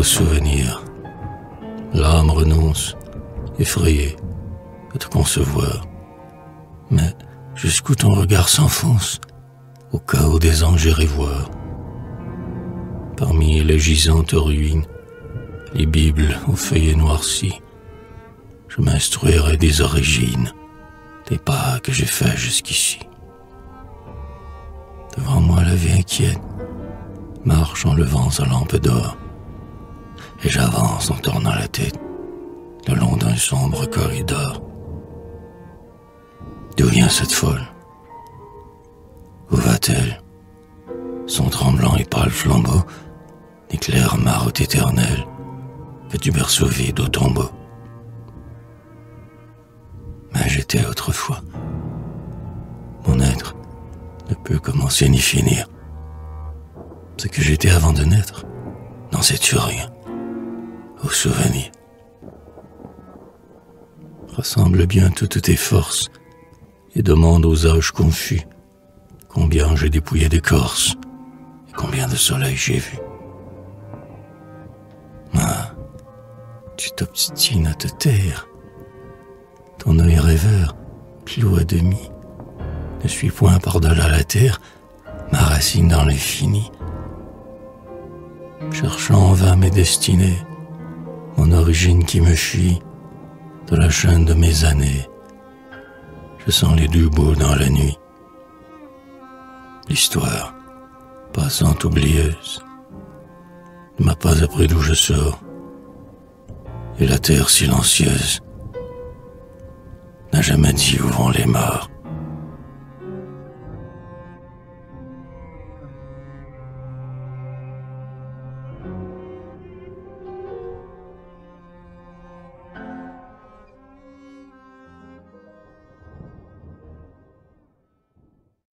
aux souvenirs. L'âme renonce, effrayée, à te concevoir. Mais jusqu'où ton regard s'enfonce, au chaos des anges irai voir. Parmi les gisantes ruines, les bibles aux feuillets noircis, je m'instruirai des origines, des pas que j'ai faits jusqu'ici. Devant moi la vie inquiète marche en levant sa lampe d'or, et j'avance en tournant la tête le long d'un sombre corridor. D'où vient cette folle? Où va-t-elle? Son tremblant et pâle flambeau n'éclaire ma route éternelle que du berceau vide au tombeau. Mais j'étais autrefois. Mon être ne peut commencer ni finir. Ce que j'étais avant de naître, n'en sais-tu rien? Aux souvenirs. Rassemble bien toutes tes forces et demande aux âges confus combien j'ai dépouillé d'écorce et combien de soleil j'ai vu. Ah, tu t'obstines à te taire. Ton œil rêveur, clos à demi, ne suit point par-delà la terre ma racine dans l'infini. Cherchant en vain mes destinées, mon origine qui me fuit, de la chaîne de mes années, je sens les deux bouts dans la nuit. L'histoire, passant oublieuse, ne m'a pas appris d'où je sors, et la terre silencieuse n'a jamais dit où vont les morts.